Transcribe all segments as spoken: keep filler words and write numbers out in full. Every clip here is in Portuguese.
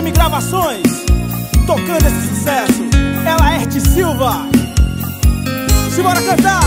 M Gravações, tocando esse sucesso. Ela é Erte Silva. Simbora cantar!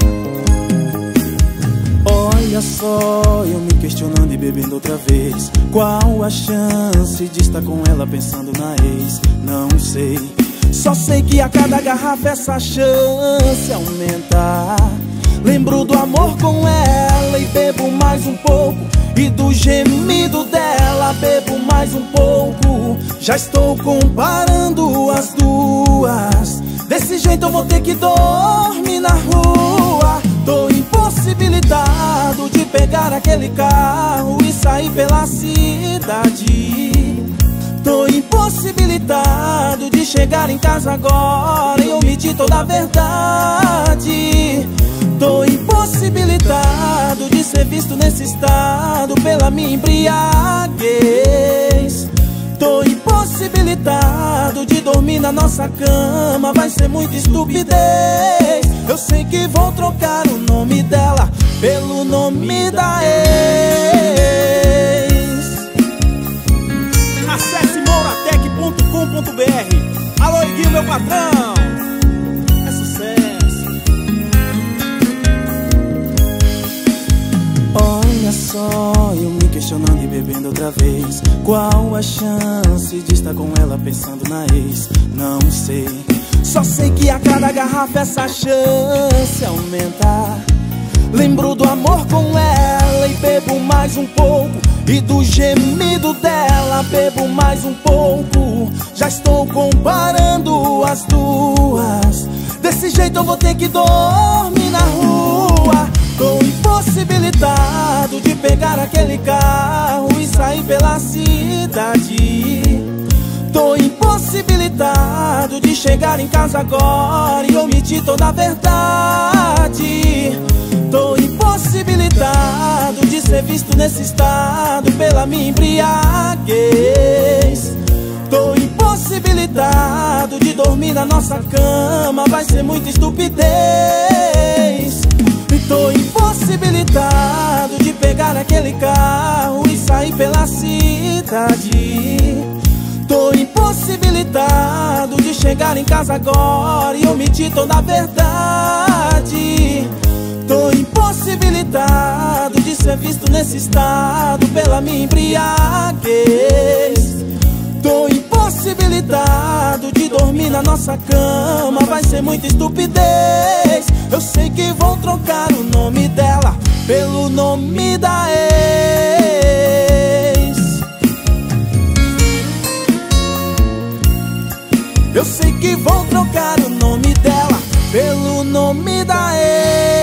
Olha só, eu me questionando e bebendo outra vez. Qual a chance de estar com ela pensando na ex? Não sei, só sei que a cada garrafa essa chance aumenta. Lembro do amor com ela e bebo mais um pouco, e do gemido dela bebo mais um pouco. Já estou comparando as duas. Desse jeito eu vou ter que dormir na rua. Tô impossibilitado de pegar aquele carro e sair pela cidade. Tô impossibilitado de chegar em casa agora e omitir toda a verdade. Tô impossibilitado de ser visto nesse estado pela minha embriaguez. Tô impossibilitado de dormir na nossa cama, vai ser muita estupidez. Eu sei que vou trocar o nome dela pelo nome da ex. Acesse mouratec ponto com ponto br. Alô, Iguinho, meu patrão. É sucesso. Olha só, eu me questionando e bebendo outra vez. Qual a chance de estar com ela pensando na ex? Não sei, só sei que a cada garrafa essa chance aumenta. Lembro do amor com ela e bebo mais um pouco, e do gemido dela bebo mais um pouco. Já estou comparando as duas. Desse jeito eu vou ter que dormir na rua. Tô impossibilitado de pegar aquele carro e sair pela cidade. Tô impossibilitado de chegar em casa agora e omitir toda a verdade. Tô impossibilitado de ser visto nesse estado pela minha embriaguez. Tô impossibilitado de dormir na nossa cama, vai ser muita estupidez. E tô impossibilitado de pegar aquele carro e sair pela cidade. Tô impossibilitado de chegar em casa agora e omitir toda a verdade. Tô impossibilitado de ser visto nesse estado pela minha embriaguez. Tô impossibilitado de dormir na nossa cama, vai ser muita estupidez. Eu sei que vou trocar o nome dela pelo nome da ex. Eu sei que vou trocar o nome dela pelo nome da ex.